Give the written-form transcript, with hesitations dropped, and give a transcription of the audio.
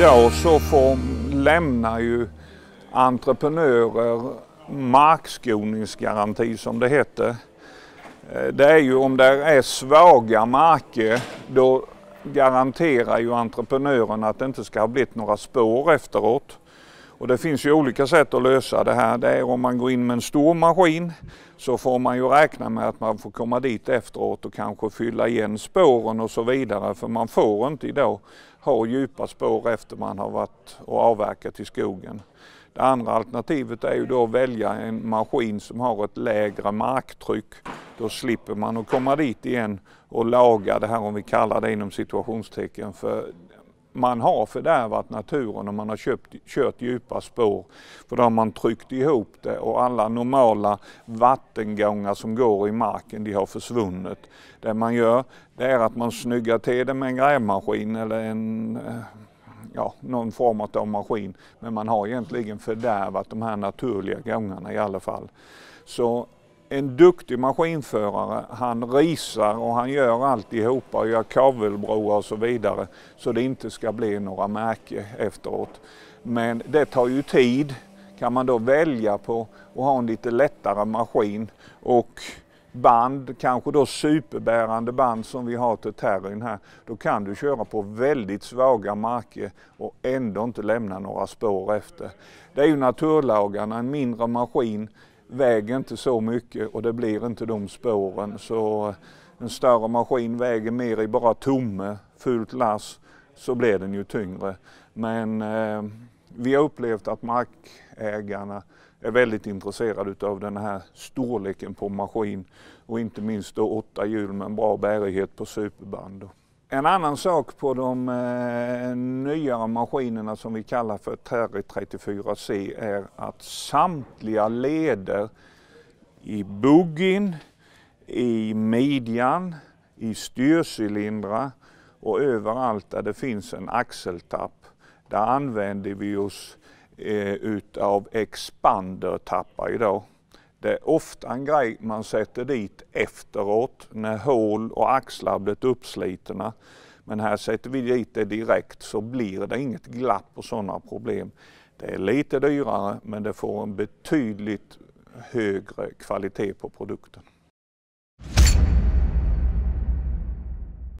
Idag så lämnar ju entreprenörer markskoningsgaranti som det heter. Det är ju om det är svaga marker, då garanterar ju entreprenören att det inte ska ha blivit några spår efteråt. Och det finns ju olika sätt att lösa det här. Det är om man går in med en stor maskin, så får man ju räkna med att man får komma dit efteråt och kanske fylla igen spåren och så vidare. För man får inte idag ha djupa spår efter man har varit och avverkat i skogen. Det andra alternativet är ju då att välja en maskin som har ett lägre marktryck. Då slipper man att komma dit igen och laga det här, om vi kallar det inom situationstecken. För man har fördärvat naturen och man har kört djupa spår. För då har man tryckt ihop det och alla normala vattengångar som går i marken, de har försvunnit. Det man gör, det är att man snyggar till det med en grävmaskin eller någon form av maskin. Men man har egentligen fördärvat de här naturliga gångarna i alla fall. Så en duktig maskinförare, han risar och han gör alltihopa och gör kavelbroar och så vidare, så det inte ska bli några märken efteråt. Men det tar ju tid. Kan man då välja på att ha en lite lättare maskin och band, kanske då superbärande band som vi har till terriern här, då kan du köra på väldigt svaga marker och ändå inte lämna några spår efter. Det är ju naturlagarna, en mindre maskin väger inte så mycket och det blir inte de spåren. Så en större maskin väger mer i bara tomme, fullt lass, så blir den ju tyngre. Men vi har upplevt att markägarna är väldigt intresserade av den här storleken på maskin och inte minst då 8 hjul med en bra bärighet på superband. En annan sak på de nyare maskinerna som vi kallar för Terry 34C är att samtliga leder i boggin, i midjan, i styrcylindrar och överallt där det finns en axeltapp, där använder vi oss utav expandertappar idag. Det är ofta en grej man sätter dit efteråt när hål och axlar blivit uppslitna. Men här sätter vi dit det direkt, så blir det inget glapp och sådana problem. Det är lite dyrare, men det får en betydligt högre kvalitet på produkten.